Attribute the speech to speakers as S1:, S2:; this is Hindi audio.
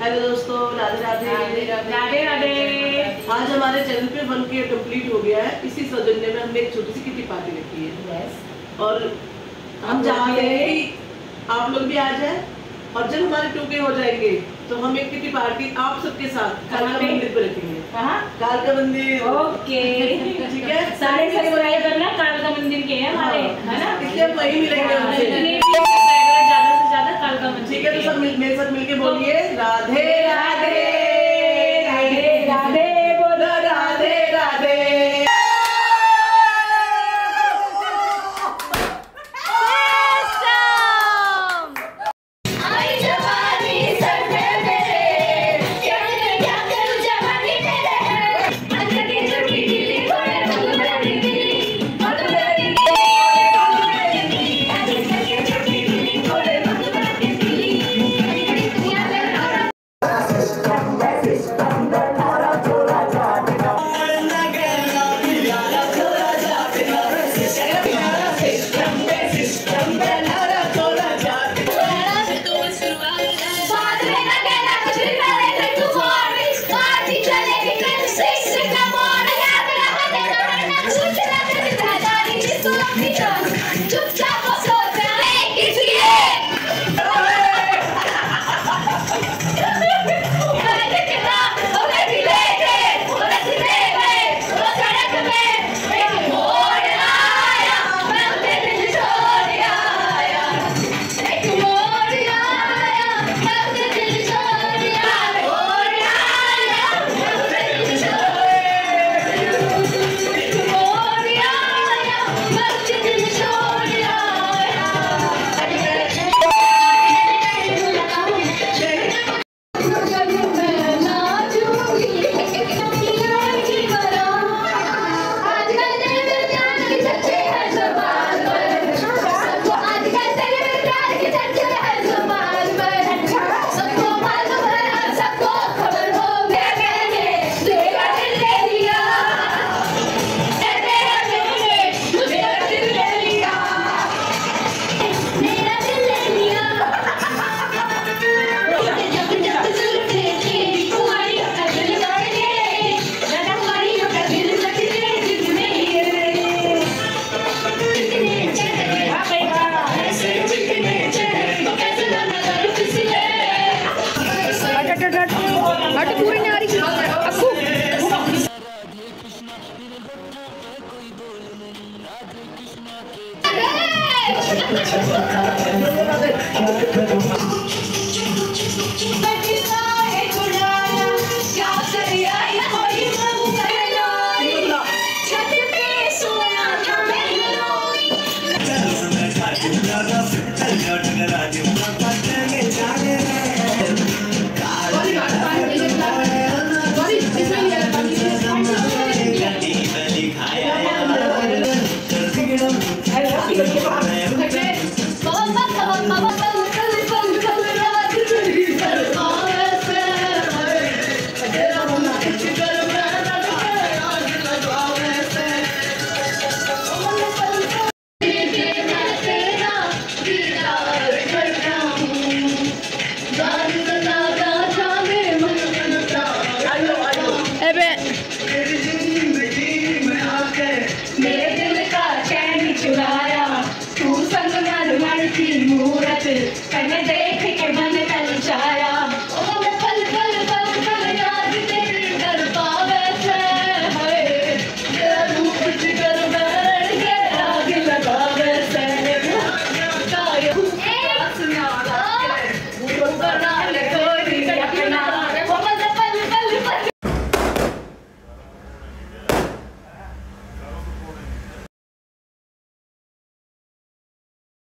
S1: हेलो दोस्तों, राधे राधे
S2: राधे राधे।
S1: आज हमारे चैनल पे 1K कंप्लीट हो गया है। इसी सौजन्य में हमने एक छोटी सी किटी पार्टी रखी है और हम चाहते हैं कि आप लोग भी आ जाए। और जब हमारे 2K हो जाएंगे तो हम एक किटी पार्टी आप सबके साथ कालका मंदिर पे रखेंगे। कालका मंदिर, ओके ठीक है।
S2: सारे सब्सक्राइब करना, कालका मंदिर के हैं हमारे, है ना?
S1: इसलिए हम वहीं मिलेंगे उनसे।
S2: ज्यादा से ज्यादा कालका मंदिर।
S1: ठीक है, तो सब मेरे साथ मिलके बोलिए राधे राधे
S2: राधे राधे, बोलो
S1: राधे राधे।
S3: हट पूरी